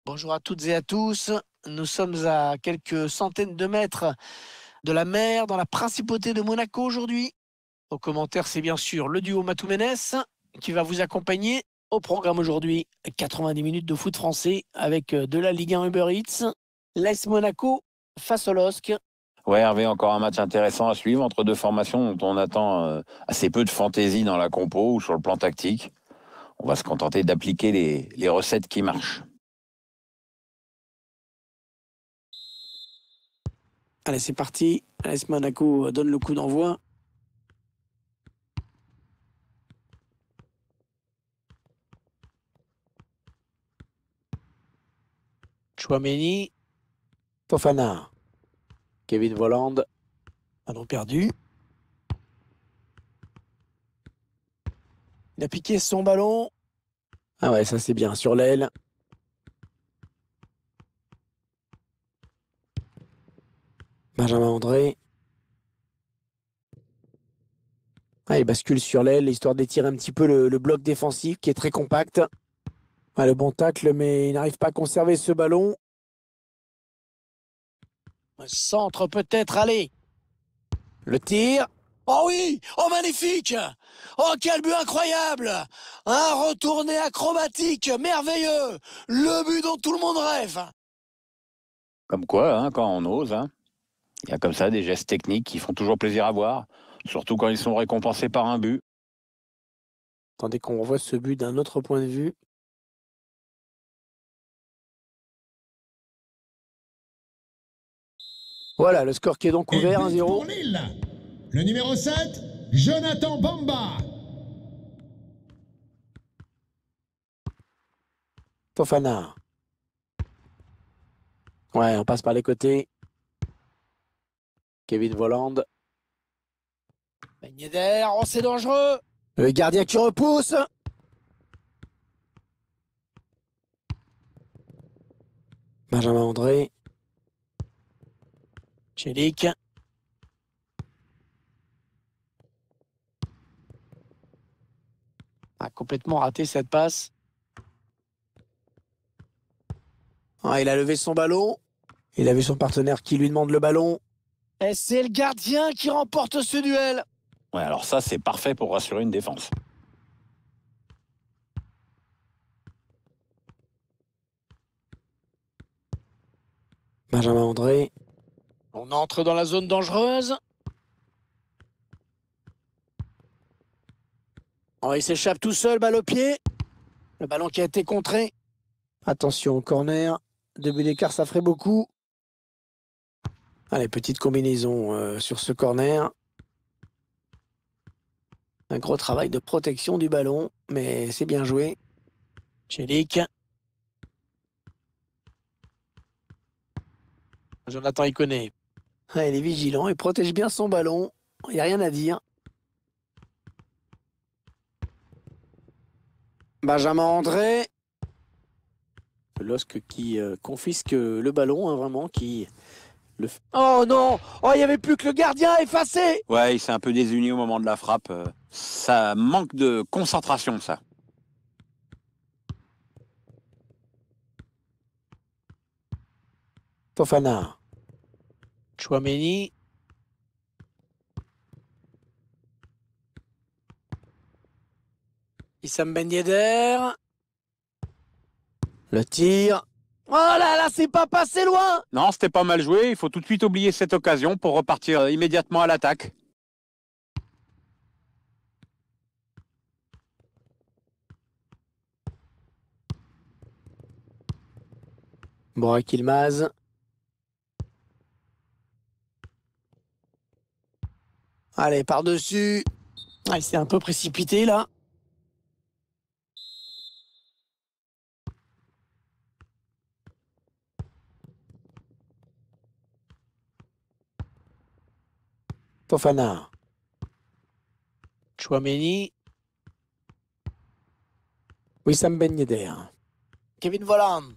Bonjour à toutes et à tous. Nous sommes à quelques centaines de mètres de la mer dans la principauté de Monaco aujourd'hui. Au commentaire, c'est bien sûr le duo Matou-Ménès qui va vous accompagner. Au programme aujourd'hui, 90 minutes de foot français avec de la Ligue 1 Uber Eats, l'AS Monaco face au LOSC. Ouais, Hervé, encore un match intéressant à suivre entre deux formations dont on attend assez peu de fantaisie dans la compo ou sur le plan tactique. On va se contenter d'appliquer les recettes qui marchent. Allez, c'est parti. l'AS Monaco donne le coup d'envoi. Chouameni, Fofana, Kevin Volland, ballon perdu. Il a piqué son ballon. Ah ouais, ça c'est bien, sur l'aile. Benjamin André. Ah, il bascule sur l'aile, histoire d'étirer un petit peu le bloc défensif qui est très compact. Ah, le bon tacle, mais il n'arrive pas à conserver ce ballon. Un centre peut-être, allez. Le tir. Oh oui! Oh magnifique! Oh quel but incroyable! Un retourné acrobatique, merveilleux! Le but dont tout le monde rêve! Comme quoi, quand on ose, il y a comme ça des gestes techniques qui font toujours plaisir à voir, surtout quand ils sont récompensés par un but. Attendez qu'on revoie ce but d'un autre point de vue. Voilà, le score qui est donc Et ouvert, but 1-0. pour Lille. Le numéro 7, Jonathan Bamba. Fofana. Ouais, on passe par les côtés. Kevin Volland. Ben Yedder, oh c'est dangereux! Le gardien qui repousse! Benjamin André. Chelik. A complètement raté cette passe. Ah, il a levé son ballon. Il a vu son partenaire qui lui demande le ballon. Et c'est le gardien qui remporte ce duel. Ouais, alors ça, c'est parfait pour rassurer une défense. Benjamin André. On entre dans la zone dangereuse. Oh, il s'échappe tout seul, balle au pied. Le ballon qui a été contré. Attention au corner. 2 buts d'écart, ça ferait beaucoup. Allez, petite combinaison sur ce corner. Un gros travail de protection du ballon, mais c'est bien joué. Chelik. Jonathan il connaît. Ah, il est vigilant, il protège bien son ballon. Il n'y a rien à dire. Benjamin André. Le LOSC qui confisque le ballon, vraiment, qui le fait. Oh non! Oh, il n'y avait plus que le gardien effacé! Ouais, il s'est un peu désuni au moment de la frappe. Ça manque de concentration, ça. Fofana. Chouameni. Issam Ben Yedder. Le tir. Oh là là, c'est pas passé loin! Non, c'était pas mal joué. Il faut tout de suite oublier cette occasion pour repartir immédiatement à l'attaque. Burak Yılmaz. Allez, par-dessus. Ah, il s'est un peu précipité là. Fofana. Chouameni. Wissam Ben Yedder. Kevin Volland.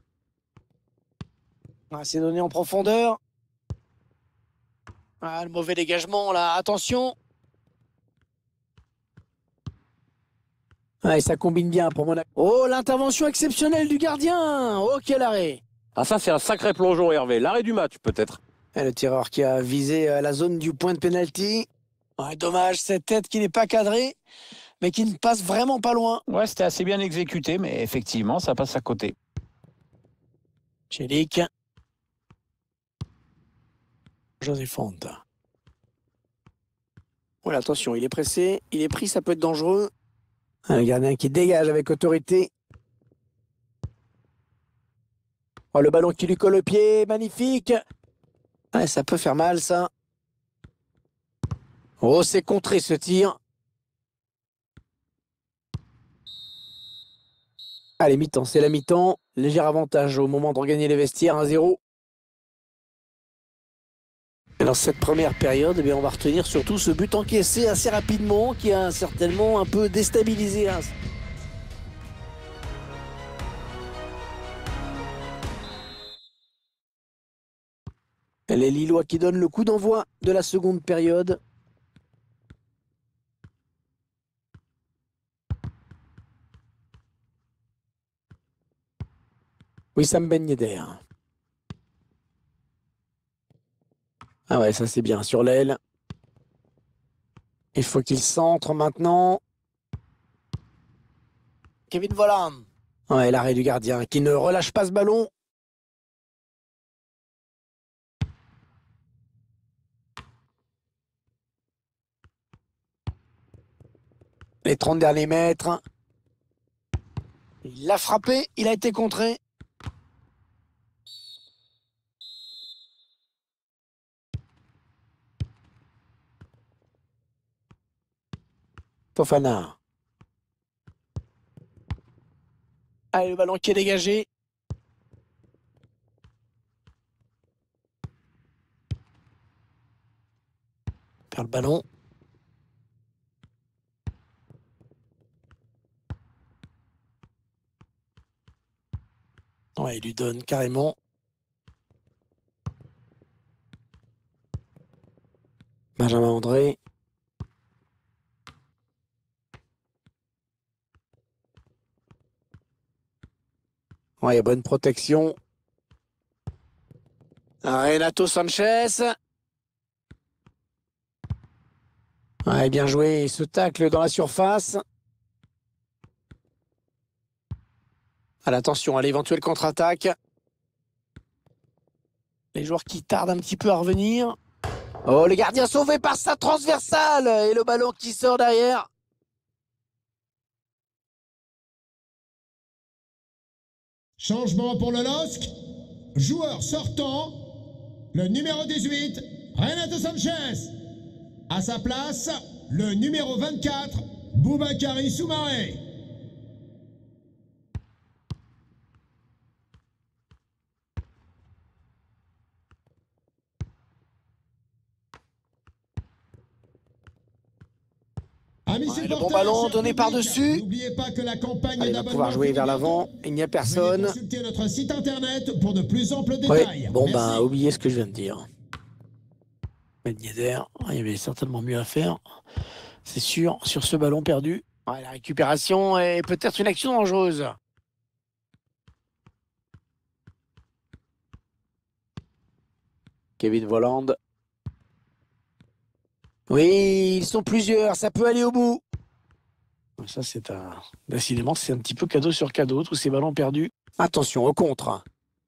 Ah, c'est donné en profondeur. Ah, le mauvais dégagement là, attention. Ouais, ça combine bien pour Monaco. Oh, l'intervention exceptionnelle du gardien. Oh, quel arrêt. Ah ça c'est un sacré plongeon Hervé, l'arrêt du match peut-être. Et le tireur qui a visé la zone du point de pénalty. Ouais, dommage, cette tête qui n'est pas cadrée, mais qui ne passe vraiment pas loin. Ouais, c'était assez bien exécuté, mais effectivement, ça passe à côté. Chelik. José Fonte. Voilà, attention, il est pressé, il est pris, ça peut être dangereux. Le gardien qui dégage avec autorité. Oh, le ballon qui lui colle au pied, magnifique. Ouais, ça peut faire mal, ça. Oh, c'est contré ce tir. Allez, mi-temps, c'est la mi-temps. Léger avantage au moment de regagner les vestiaires, 1-0. Et dans cette première période, eh bien, on va retenir surtout ce but encaissé assez rapidement qui a certainement un peu déstabilisé. Les Lillois qui donnent le coup d'envoi de la seconde période. Wissam Ben Yedder. Ah ouais, ça c'est bien sur l'aile. Il faut qu'il centre maintenant. Kevin Volland. Ouais, l'arrêt du gardien qui ne relâche pas ce ballon. Les 30 derniers mètres. Il l'a frappé, il a été contré. Fofana. Allez, le ballon qui est dégagé. Perd le ballon. Ouais, il lui donne carrément. Benjamin André. Ouais, bonne protection. Renato Sanchez. Ouais, bien joué. Ce tacle dans la surface. Attention à l'éventuelle contre-attaque. Les joueurs qui tardent un petit peu à revenir. Oh, le gardien sauvé par sa transversale. Et le ballon qui sort derrière. Changement pour le LOSC. Joueur sortant, le numéro 18, Renato Sanchez. À sa place, le numéro 24, Boubakary Soumaré. Ouais, le bon ballon donné par-dessus. N'oubliez pas que la campagne Allez, il va pouvoir jouer vers l'avant. Il n'y a personne. Consultez notre site internet pour de plus amples détails. Oui, bon, Merci. oubliez ce que je viens de dire. Ben Yedder, il y avait certainement mieux à faire. C'est sûr, sur ce ballon perdu. Ouais, la récupération est peut-être une action dangereuse. Kevin Volland. Oui, ils sont plusieurs, ça peut aller au bout. Ça, c'est un... Décidément, c'est un petit peu cadeau sur cadeau, tous ces ballons perdus. Attention, au contre.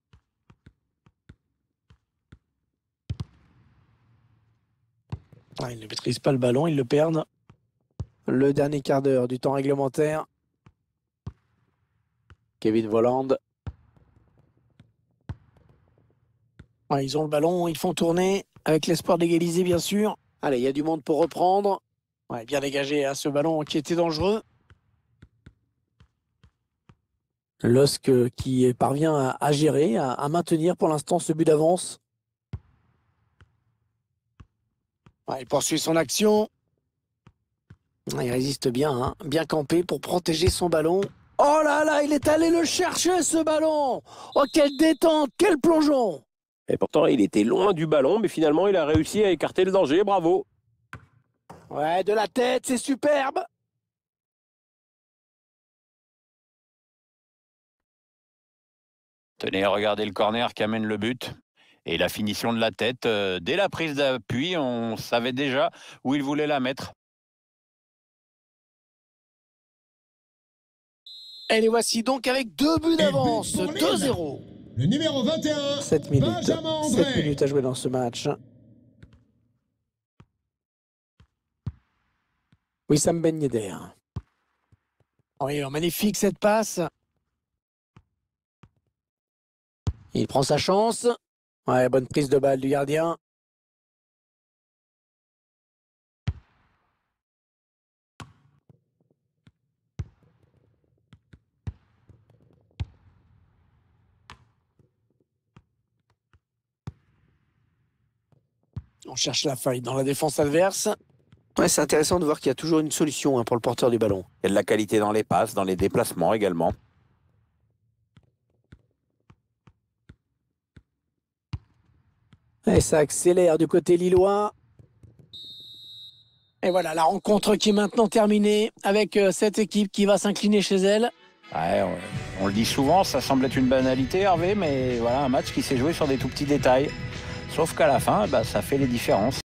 Ah, ils ne maîtrisent pas le ballon, ils le perdent. Le dernier quart d'heure du temps réglementaire. Kevin Volland. Ouais, ils ont le ballon, ils font tourner, avec l'espoir d'égaliser, bien sûr. Allez, il y a du monde pour reprendre. Ouais, bien dégagé à ce ballon qui était dangereux. LOSC qui parvient à gérer, à maintenir pour l'instant ce but d'avance. Ouais, il poursuit son action. Ouais, il résiste bien, hein, bien campé pour protéger son ballon. Oh là là, il est allé le chercher ce ballon. Oh, quelle détente, quel plongeon. Et pourtant il était loin du ballon, mais finalement il a réussi à écarter le danger, bravo. Ouais, de la tête, c'est superbe. Tenez, regardez le corner qui amène le but. Et la finition de la tête, dès la prise d'appui, on savait déjà où il voulait la mettre. Et les voici donc avec 2 buts d'avance, but pour Lille. 2-0. Le numéro 21, 7 minutes. Benjamin 7 André. minutes à jouer dans ce match. Wissam Ben Yedder. Oui, magnifique cette passe. Il prend sa chance. Ouais, bonne prise de balle du gardien. On cherche la faille dans la défense adverse. Ouais, c'est intéressant de voir qu'il y a toujours une solution pour le porteur du ballon. Il y a de la qualité dans les passes, dans les déplacements également. Et ça accélère du côté lillois. Et voilà, la rencontre qui est maintenant terminée avec cette équipe qui va s'incliner chez elle. Ouais, on le dit souvent, ça semble être une banalité, Hervé, mais voilà, un match qui s'est joué sur des tout petits détails. Sauf qu'à la fin, ça fait les différences.